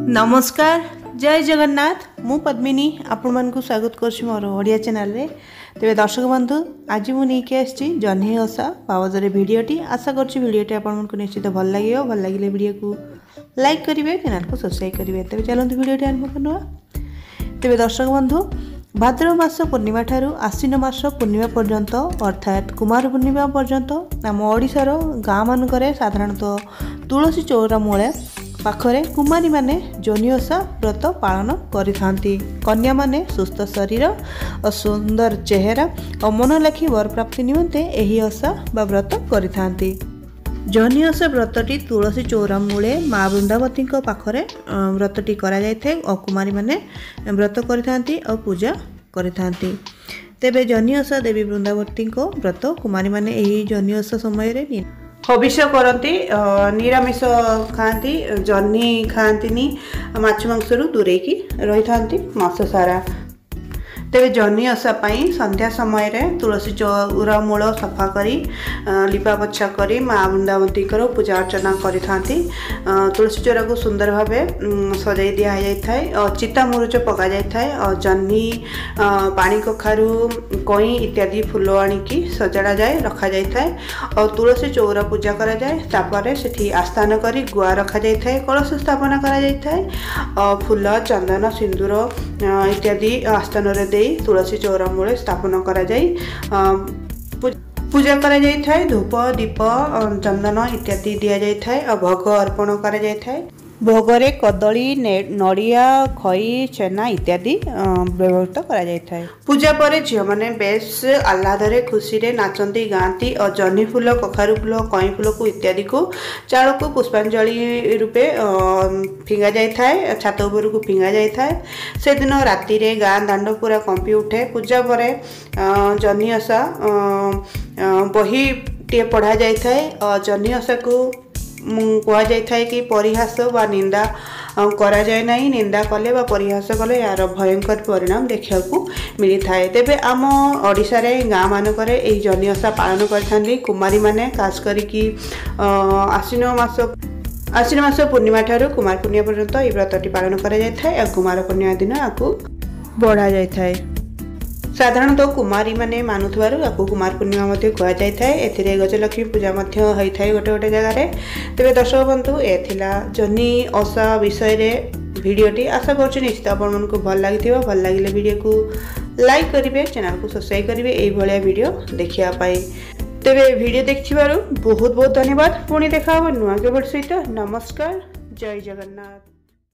नमस्कार जय जगन्नाथ मु पद्मिनी आपण मन को स्वागत करछि मोर ओडिया चैनल रे। तेबे दर्शक बंधु आज मु नहीं के आछि जन्ही ओषा बाबदरे वीडियोटी आशा करछि वीडियोटी आपण मन को निश्चित भल लागियो। भल लागिले वीडियो को लाइक करिवे, चैनल को सब्सक्राइब करिवे। तेबे चलंतु वीडियोटी आरंभ करनवा। तेबे दर्शक बंधु भाद्रव मास पूर्णिमा ठारू आश्विन मास पूर्णिमा पर्यंत अर्थात कुमार पूर्णिमा पर्यंत आम ओडिशार गाँ मानकरे साधारणतः तुलसी चौरा मूले पाखरे कुमारी माने जन्ही ओषा व्रत पालन करिथांती। कन्या माने सुस्थ शरीर और सुंदर चेहरा और मन लाखी वर प्राप्ति निमंते एही ओषा बा व्रत करिथांती। जन्ही ओषा व्रतटी तुलसी चौरा मूले माँ वृंदावती पाखरे व्रतटी करा जायथे और कुमारी माने व्रत करिथांती और पूजा करिथांती। तेबे जन्ही ओषा देवी वृंदावती व्रत कुमारी माने एही जन्ही ओषा समय रे हविष्य करती, निरामिष खाती, जन्ही खाती, माछ मांसरू दूरे की रही था मास सारा। तेबे जन्ही ओषा पाई संध्या समय रे तुलसी चौरा मूल सफा करी लिपा पोछा करी माँ वृंदावती पूजा अर्चना करी थांती। तुलसी चौरा को सुंदर भावे सजाई दिया जाए और चिता मुरुच पका जाए और जन्ही पानी कखारू कई इत्यादि फूल आनिकी सजाड़ा जाए रखा जाए और तुलसी चौरा पूजा करा जाए। तापर सेठी आस्थान करी गुआ रखा जाए, कलश स्थापना करा जाए और फूल चंदन सिंदूर इत्यादि आस्थान रे तुलसी चौरा मूले स्थापन करा जाए पूजा करा जाए। धूप दीप चंदन इत्यादि दि जाए और भोग अर्पण करा जाए। भोगरे कदली नड़िया खई छेना इत्यादि व्यवहृत करा जाए। पूजा पर झील मैंने बेस आह्लादे खुशी रे नाचती गाँती और जन्ही फूल कखारू फूल कई फूल को इत्यादि को चाल को पुष्पांजलि रूपे फिंगा जाए, छात उपर को फिंगा जाए। से दिन राति रे गाँ दांड पूरा कंपी उठे। पूजा पर जन्ही ओषा बही टे पढ़ा जाए और जन्ही ओषा को कह जाए कि परिहास व निंदा करा जाए नहीं। निंदा कले व परिहास कले यार भयंकर परिणाम देखा मिली थाए। तेबे आम ओडिशा रे गाँ मानकरे एही जन्ही ओषा पालन करथांती कुमारी माने, खास करिकी आश्विन मास पूर्णिमा ठारू कुमार पूर्णिमा पर्यंत ए व्रतटी पालन करा जाय थाए और कुमार पूर्णिमा दिन आकु बढ़ा जाय थाए। साधारणतः कुमारी माने मानुथवारु आपको कुमार पूर्णिमा मध्य कह जाए। एथिरे गजलक्ष्मी पूजा मध्य होई थाए गोटे गोटे जगह रे। तेबे दर्शक बंधु एथिला जन्ही ओषा विषय रे वीडियोटी आशा करछु निश्चित आपण मन को भल लागिथिबो। भल लागिले वीडियो को लाइक करिवे, चैनल को सब्सक्राइब करिवे एई भलिया वीडियो देखिया पाई। तेबे वीडियो देखिबारु बहुत बहुत धन्यवाद। पुणी देखा हो नुआ के वीडियो सहित। नमस्कार, जय जगन्नाथ।